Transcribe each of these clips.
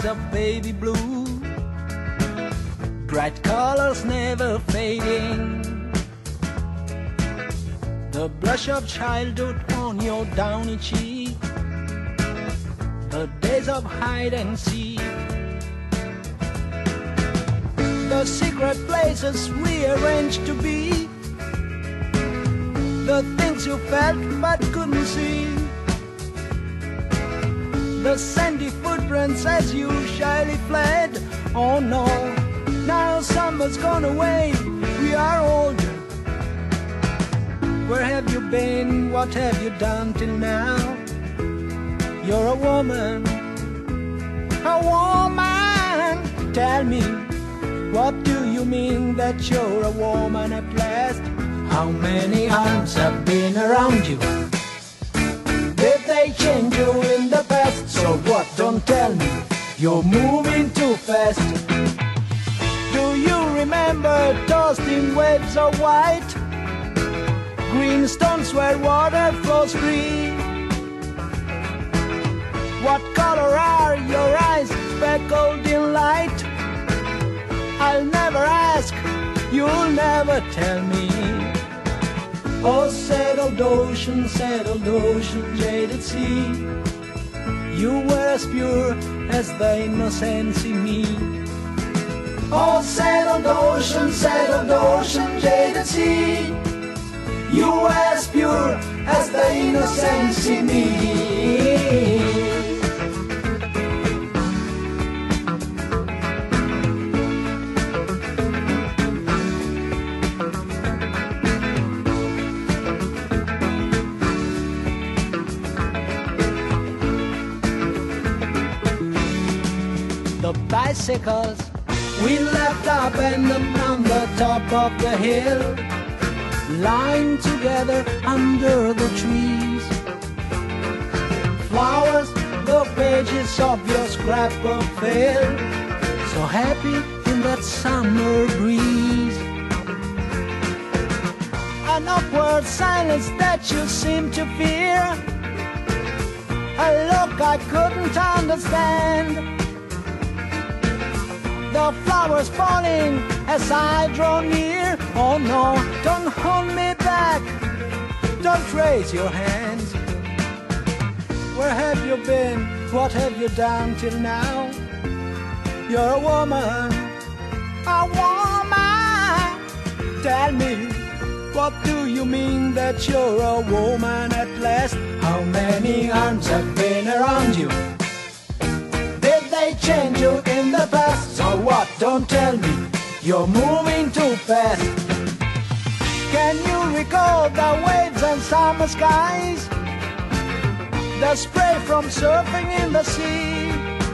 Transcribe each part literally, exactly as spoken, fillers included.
of baby blue, bright colors never fading, the blush of childhood on your downy cheek, the days of hide and seek, the secret places we arranged to be, the things you felt but couldn't see, the sandy footprints as you shyly fled. Oh no, now summer's gone away, we are older. Where have you been? What have you done till now? You're a woman, a woman. Tell me, what do you mean that you're a woman at last? How many arms have been around you? Did they change you in the past? So what, don't tell me, you're moving too fast. Do you remember toasting waves of white, green stones where water flows free? What color are your eyes, speckled in light? I'll never ask, you'll never tell me. Oh, settled ocean, settled ocean, jaded sea, you were as pure as the innocence in me. Oh, settled ocean, settled ocean, jaded sea, you were as pure as the innocence in me. The bicycles we left up and on the top of the hill, lying together under the trees. Flowers, the pages of your scrapbook fill, so happy in that summer breeze. An awkward silence that you seem to fear, a look I couldn't understand. The flowers falling as I draw near. Oh no, don't hold me back, don't raise your hands. Where have you been? What have you done till now? You're a woman, a woman. Tell me, what do you mean that you're a woman at last? How many arms have been around you? Did they change you in the past? So what, don't tell me, you're moving too fast. Can you recall the waves and summer skies, the spray from surfing in the sea?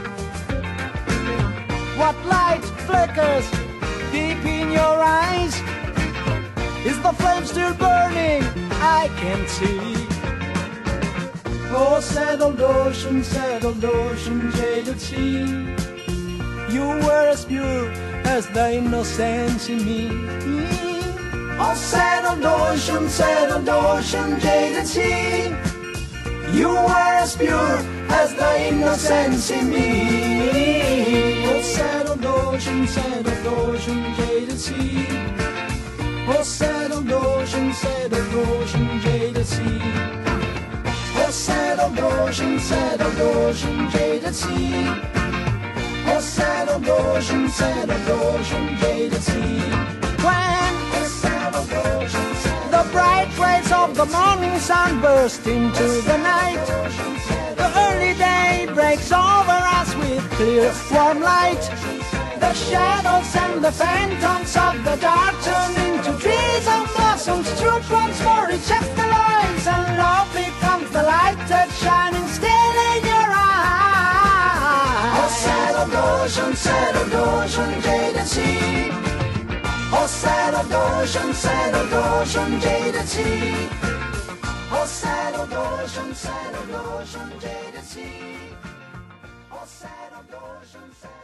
What light flickers deep in your eyes? Is the flame still burning? I can't see. Oh, settled ocean, settled ocean, jaded sea, you were as pure as the innocence in me. Oh, settled ocean, settled ocean, jaded sea, you were as pure as the innocence in me. Oh, settled ocean, settled ocean, jaded sea, oh, settled ocean, settled ocean, jaded sea, oh, settled ocean, settled ocean, jaded sea, oh, settled ocean, settled ocean, jaded sea. When oh, settled ocean, settled the bright rays of the morning sun burst into the night, the early day breaks over us with clear, warm light. The shadows and the phantoms of the dark turn into trees and blossoms, true trunks for each of the lives, and love becomes the light that's shining still in your eyes. Oh, settled ocean, settled ocean, jaded sea, oh, settled ocean, settled ocean, jaded sea, oh, settled ocean, settled ocean, jaded sea, oh, settled ocean, settled